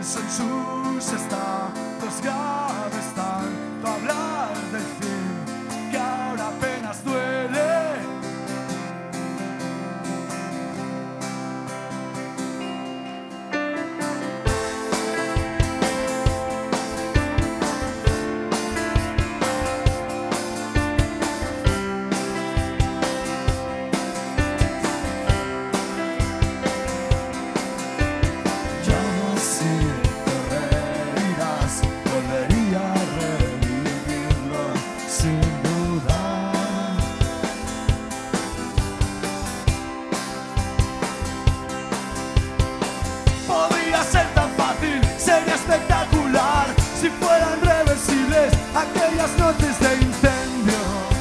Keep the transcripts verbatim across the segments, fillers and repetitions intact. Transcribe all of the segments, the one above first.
en sus estados graves tanto hablar del fin que ahora apenas duele. Si fueran reversibles aquellas noches de incendio,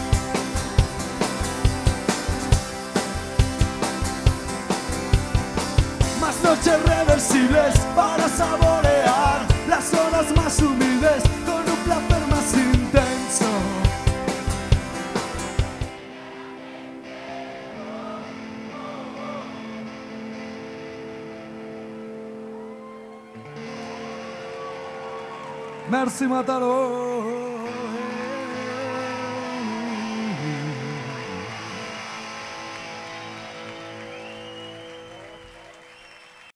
más noches reversibles para saborear las horas más humildes con un placer más intenso. Merci Mataró.